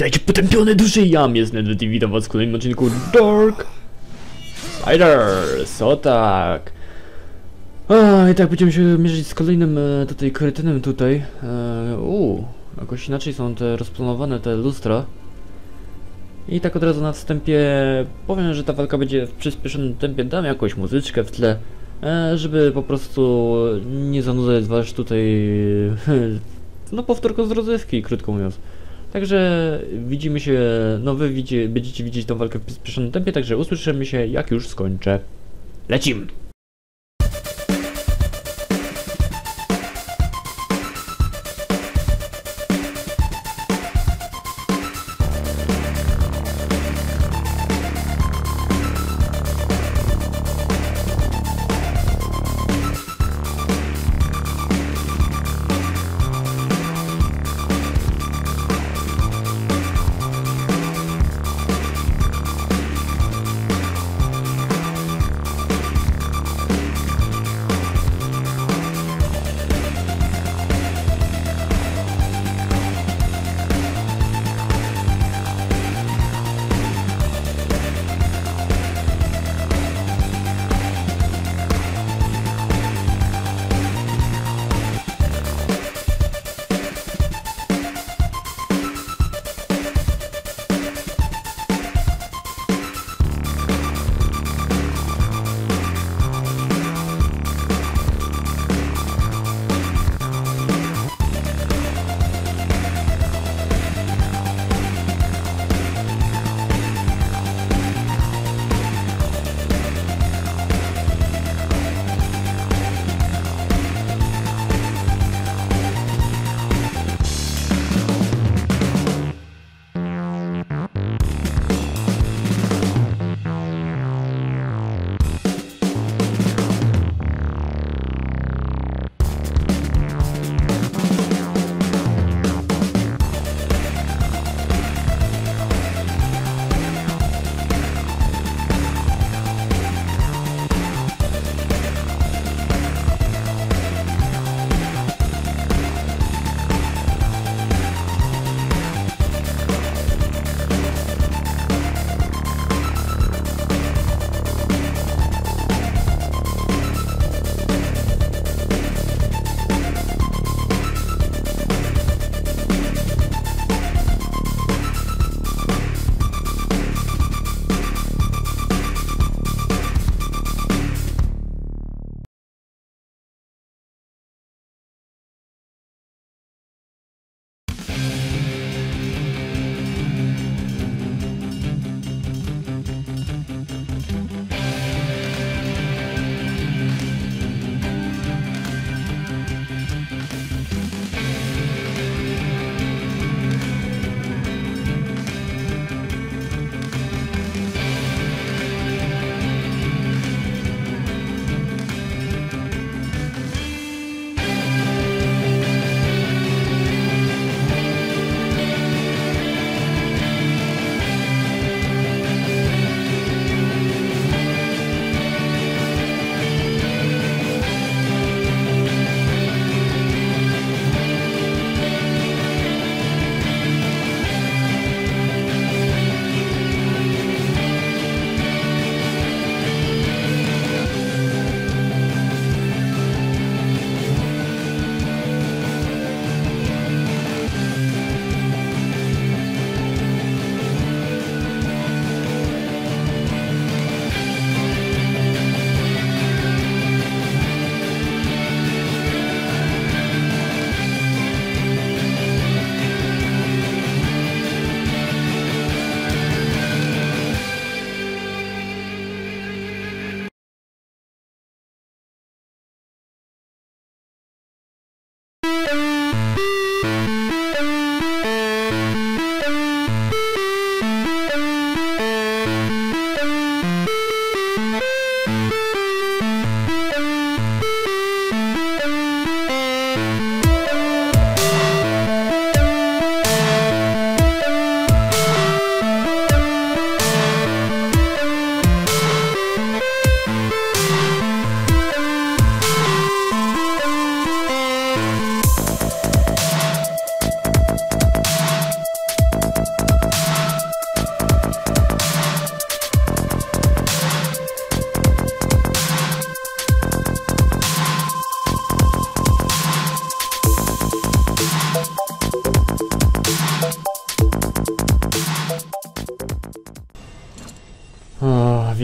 Witajcie potępione duszy, ja jest Nedwet i witam was w kolejnym odcinku Dark Siders, o tak. I tak będziemy się mierzyć z kolejnym tutaj kretynem tutaj. Jakoś inaczej są te rozplanowane te lustra. I tak od razu na wstępie powiem, że ta walka będzie w przyspieszonym tempie, dam jakąś muzyczkę w tle, żeby po prostu nie zanudzać was tutaj, no powtórką z rozrywki, krótko mówiąc. Także widzimy się, no wy będziecie widzieć tą walkę w przyspieszonym tempie, także usłyszymy się jak już skończę. Lecimy!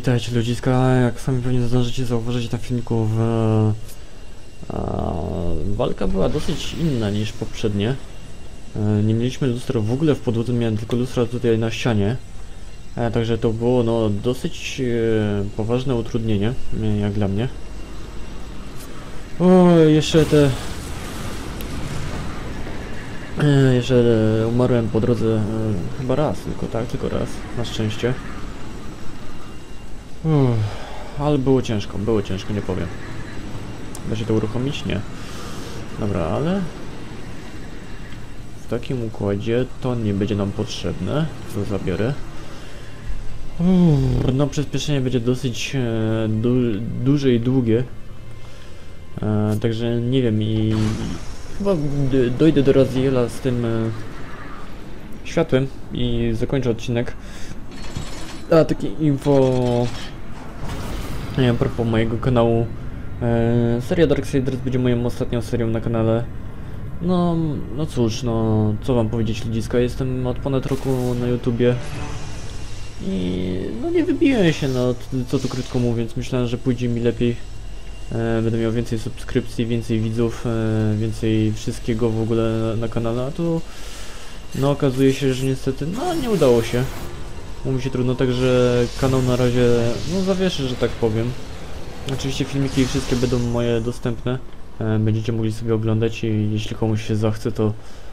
witajcie ludziska, jak sami pewnie zdążycie zauważyć na filmiku, walka była dosyć inna niż poprzednie. Nie mieliśmy lustra w ogóle w podłodze, miałem tylko lustra tutaj na ścianie. Także to było no dosyć poważne utrudnienie, jak dla mnie. O, jeszcze umarłem po drodze chyba raz, tylko raz, na szczęście. Ale było ciężko, nie powiem. Da się to uruchomić? Nie. Dobra, ale w takim układzie to nie będzie nam potrzebne, to zabiorę. No przyspieszenie będzie dosyć duże i długie. Także nie wiem i chyba dojdę do Raziela z tym światłem i zakończę odcinek. A takie info a propos mojego kanału. Seria Darksiders będzie moją ostatnią serią na kanale. No cóż, no co wam powiedzieć ludziska, jestem od ponad roku na YouTubie i no nie wybiłem się, no co tu krótko mówiąc, myślałem, że pójdzie mi lepiej. Będę miał więcej subskrypcji, więcej widzów, więcej wszystkiego w ogóle na kanale, a tu no okazuje się, że niestety no nie udało się. Mówi się trudno, także kanał na razie no zawieszę, że tak powiem. Oczywiście filmiki wszystkie będą moje dostępne, będziecie mogli sobie oglądać i jeśli komuś się zachce, to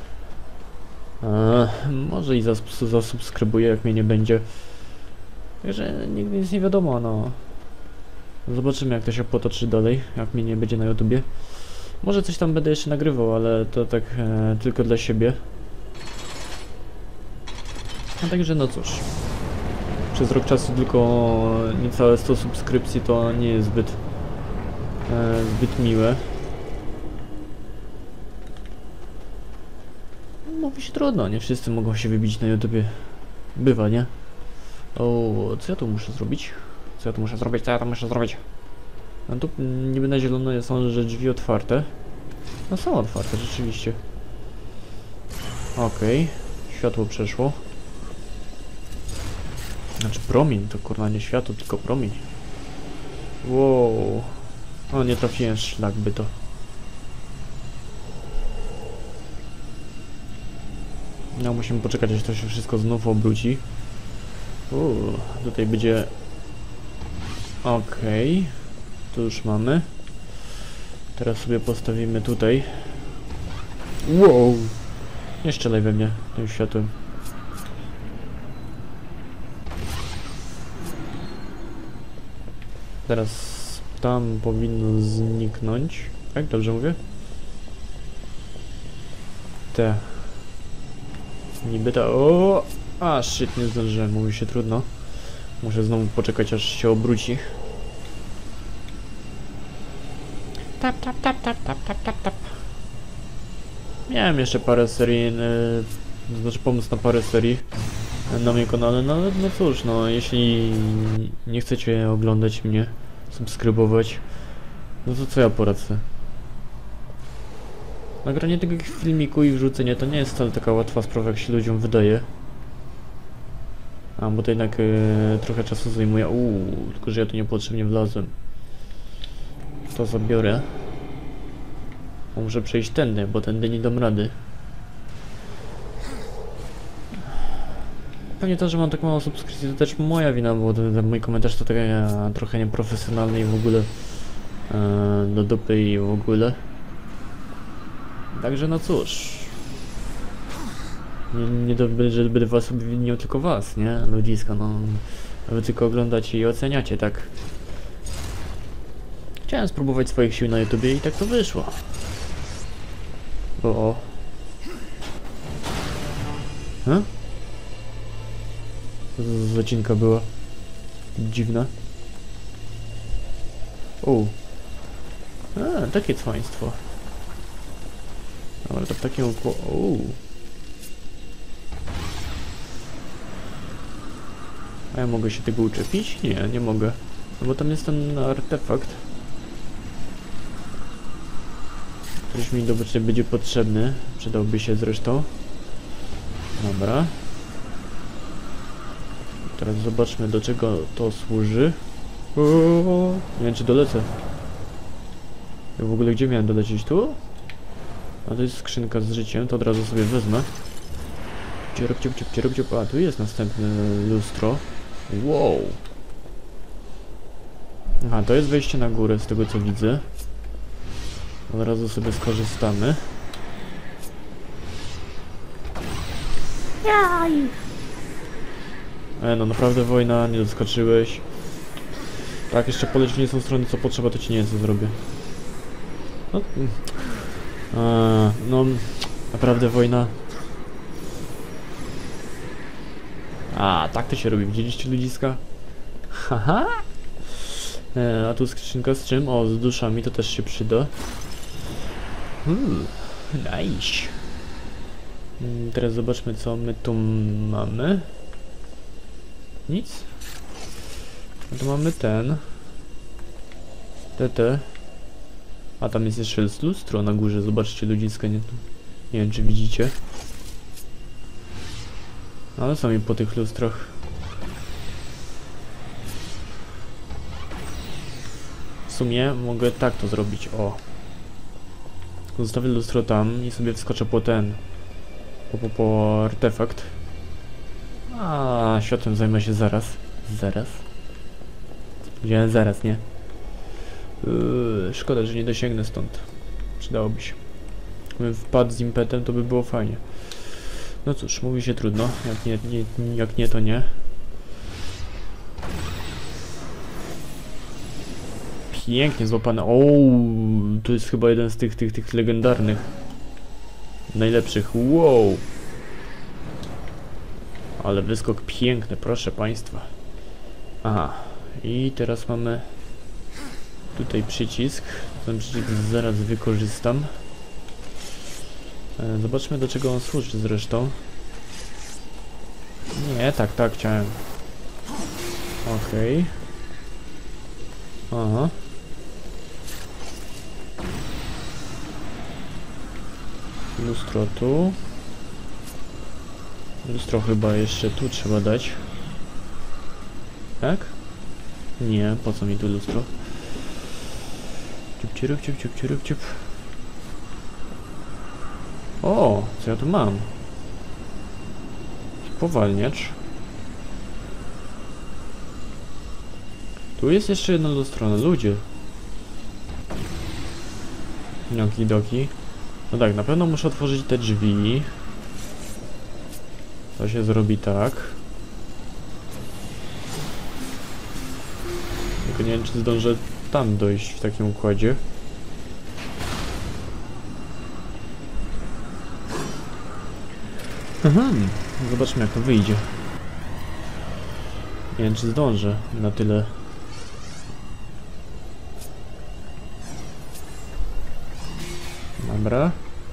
może i zasubskrybuję, jak mnie nie będzie. Także nigdy nic nie wiadomo, no. Zobaczymy, jak to się potoczy dalej, jak mnie nie będzie na YouTubie. Może coś tam będę jeszcze nagrywał, ale to tak tylko dla siebie. A także no cóż. Przez rok czasu tylko niecałe 100 subskrypcji to nie jest zbyt miłe. Mówi się trudno, nie wszyscy mogą się wybić na YouTubie. Bywa, nie? O, co ja tu muszę zrobić? Co ja tu muszę zrobić? No tu niby na zielono są, że drzwi otwarte. No są otwarte, rzeczywiście. Okej. Światło przeszło. Znaczy promień, to kurwa nie światło, tylko promień. Wow. O, nie trafiłem w szlak by to. No musimy poczekać, aż to się wszystko znów obróci. Tutaj będzie... Okej. Tu już mamy. Teraz sobie postawimy tutaj. Wow. Nie strzelaj we mnie tym światłem. Teraz tam powinno zniknąć. Tak, dobrze mówię? Te. Niby ta. O! A, shit, nie zdążyłem, mówi się trudno. Muszę znowu poczekać, aż się obróci. Tap. Miałem jeszcze parę serii, znaczy pomysł na parę serii na moim kanale, no ale no cóż, no jeśli nie chcecie oglądać mnie, subskrybować, no to co ja poradzę? Nagranie tego filmiku i wrzucenie to nie jest wcale taka łatwa sprawa, jak się ludziom wydaje. A, bo to jednak trochę czasu zajmuje. Tylko że ja tu niepotrzebnie wlazłem. To zabiorę. Muszę przejść tędy, bo tędy nie dam rady. Pewnie to, że mam tak mało subskrypcji, to też moja wina, bo ten mój komentarz to trochę nieprofesjonalny i w ogóle do dupy i w ogóle. Także no cóż. Nie to, że będę was obwiniał tylko was, nie? Ludziska, no. A wy tylko oglądacie i oceniacie, tak? Chciałem spróbować swoich sił na YouTubie i tak to wyszło. O. Co to za zacinka była? Dziwna. Takie cwaństwo. Dobra, to w takim układzie... A ja mogę się tego uczepić? Nie, nie mogę. No bo tam jest ten artefakt. Któryś mi będzie potrzebny. Przydałby się zresztą. Dobra. Teraz zobaczmy, do czego to służy. Nie wiem, czy dolecę. Ja w ogóle gdzie miałem dolecieć? Tu? A to jest skrzynka z życiem, to od razu sobie wezmę. A, tu jest następne lustro. Wow. Aha, to jest wejście na górę, z tego co widzę. Od razu sobie skorzystamy. No naprawdę wojna, nie doskoczyłeś. Tak, jeszcze poleć w nie są strony, co potrzeba, to ci nie wiem, co zrobię. No, naprawdę wojna. Tak to się robi, widzieliście ludziska? Haha! A tu skrzynka z czym? O, z duszami, to też się przyda. Nice. Teraz zobaczmy, co my tu mamy. Nic. No to mamy ten. TT. A tam jest jeszcze lustro na górze, zobaczcie ludziska, nie wiem czy widzicie. Ale są mi po tych lustrach. W sumie mogę tak to zrobić, o. Zostawię lustro tam i sobie wskoczę po ten. Po artefakt. Światłem zajmę się zaraz. Zaraz. Powiedziałem zaraz, nie? Szkoda, że nie dosięgnę stąd. Przydałoby się. Gdybym wpadł z impetem, to by było fajnie. No cóż, mówi się trudno. Jak nie, to nie. Pięknie złapane. To jest chyba jeden z tych legendarnych. Najlepszych. Wow. Ale wyskok piękny, proszę państwa. Aha. I teraz mamy tutaj przycisk. Ten przycisk zaraz wykorzystam. Zobaczmy, do czego on służy zresztą. Nie, tak chciałem. Okej. Aha. Lustro tu. Lustro chyba jeszcze tu trzeba dać. Tak? Nie, po co mi tu lustro? Ciup. O, co ja tu mam? Spowalniacz. Tu jest jeszcze jedna lustro, no ludzie. Okidoki. No tak, na pewno muszę otworzyć te drzwi. To się zrobi tak. Tylko nie wiem, czy zdążę tam dojść w takim układzie. Zobaczmy, jak to wyjdzie. Nie wiem, czy zdążę na tyle. Dobra.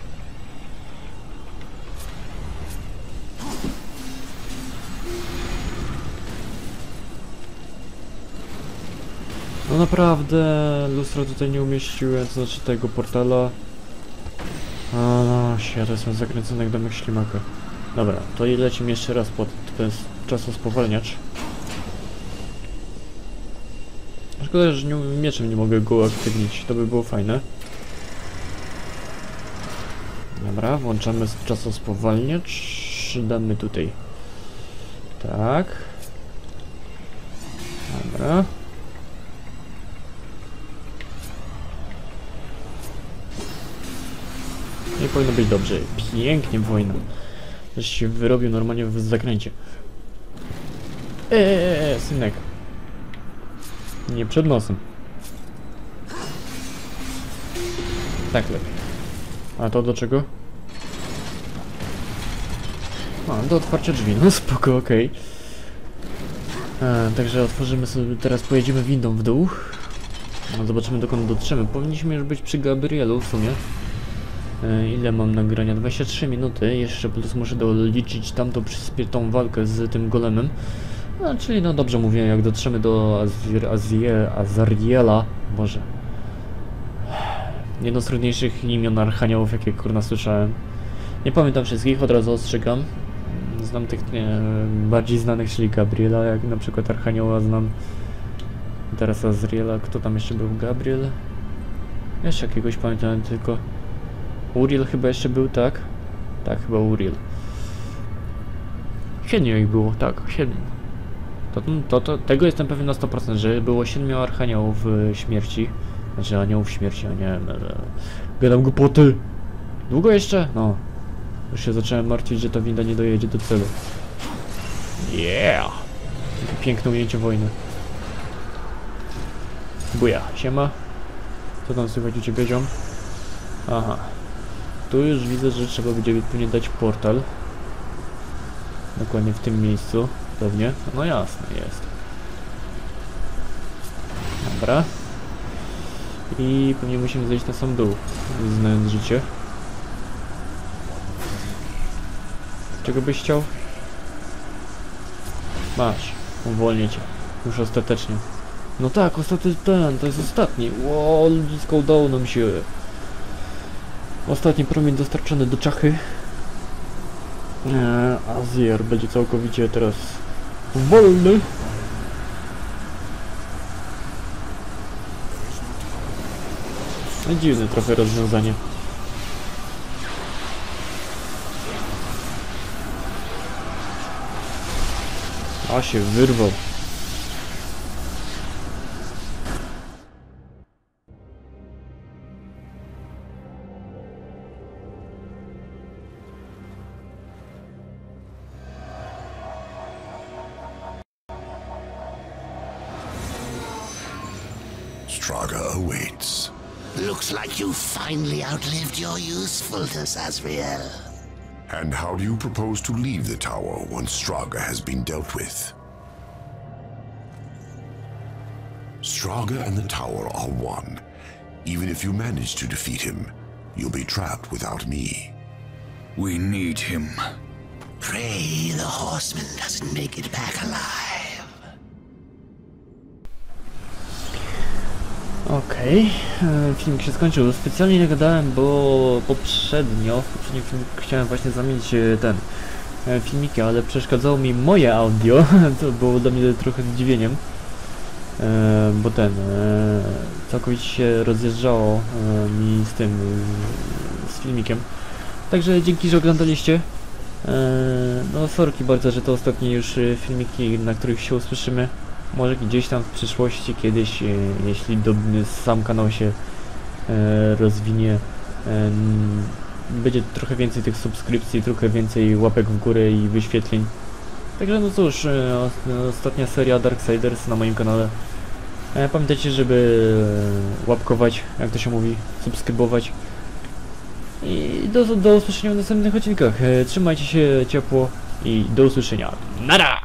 No naprawdę, lustro tutaj nie umieściłem, to znaczy tego portala. Ja to jestem zakręcony jak domek ślimaka. Dobra, to i lecimy jeszcze raz po ten czasospowalniacz. Szkoda, że mieczem nie mogę go aktywnić, to by było fajne. Dobra, włączamy czasospowalniacz. Damy tutaj. Tak. Dobra. Nie powinno być dobrze. Pięknie wojna. Że się wyrobił normalnie w zakręcie. Synek. Nie przed nosem. Tak lepiej. A to do czego? Do otwarcia drzwi. No spoko, okej. Także otworzymy sobie, teraz pojedziemy windą w dół. Zobaczymy, dokąd dotrzemy. Powinniśmy już być przy Gabrielu w sumie. Ile mam nagrania? 23 minuty. Jeszcze plus muszę doliczyć tamtą tą walkę z tym golemem. Czyli no dobrze mówię, jak dotrzemy do Azariela. Boże. Jedno z trudniejszych imion archaniołów, jakie kurna słyszałem. Nie pamiętam wszystkich, od razu ostrzegam. znam tych bardziej znanych, czyli Gabriela, jak na przykład Archanioła znam. Teraz Azriela, kto tam jeszcze był? Gabriel? Jeszcze jakiegoś pamiętam tylko. Uriel chyba jeszcze był, tak? Tak, chyba Uriel. 7 ich było, tak, 7. Tego jestem pewien na 100%, że było 7 Archaniołów śmierci. Znaczy aniołów śmierci, a nie... Gadam głupoty! Długo jeszcze? No. Już się zacząłem martwić, że ta winda nie dojedzie do celu. Yeah! Piękne ujęcie wojny. Buja, siema. Co tam słychać u ciebie, ziom? Aha. Tu już widzę, że trzeba będzie pewnie dać portal. Dokładnie w tym miejscu, pewnie. No jasne, jest. Dobra. I pewnie musimy zejść na sam dół, znając życie. Czego byś chciał? Masz. Uwolnię cię. Już ostatecznie. No tak, ostatni ten, to jest ostatni. Ło, ludzisko udało nam się. Ostatni promień dostarczony do czachy. Azir będzie całkowicie teraz wolny. No dziwne trochę rozwiązanie. A się wyrwał. Straga awaits. Looks like you finally outlived your usefulness, Azriel. And how do you propose to leave the tower once Straga has been dealt with? Straga and the tower are one. Even if you manage to defeat him, you'll be trapped without me. We need him. Pray the horseman doesn't make it back alive. Okej, film się skończył. Specjalnie nie gadałem, bo w poprzednim filmiku chciałem właśnie zamienić filmiki, ale przeszkadzało mi moje audio, to było dla mnie trochę zdziwieniem, bo całkowicie się rozjeżdżało mi z filmikiem. Także dzięki, że oglądaliście. No sorki bardzo, że to ostatnie już filmiki, na których się usłyszymy. Może gdzieś tam w przyszłości, kiedyś, jeśli sam kanał się rozwinie, będzie trochę więcej tych subskrypcji, trochę więcej łapek w górę i wyświetleń. Także no cóż, ostatnia seria Darksiders na moim kanale. Pamiętajcie, żeby łapkować, jak to się mówi, subskrybować. I do usłyszenia w następnych odcinkach. Trzymajcie się ciepło i do usłyszenia. Nara!